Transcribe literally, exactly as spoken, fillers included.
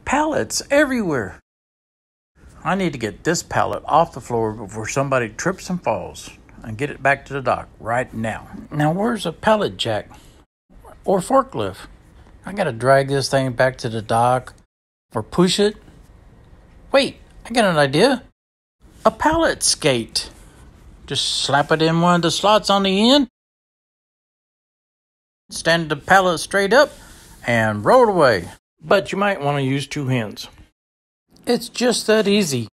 Pallets everywhere. I need to get this pallet off the floor before somebody trips and falls and get it back to the dock right now. Now, where's a pallet jack or forklift? I gotta drag this thing back to the dock or push it. Wait, I got an idea. A pallet skate. Just slap it in one of the slots on the end, stand the pallet straight up, and roll it away. But you might want to use two hands. It's just that easy.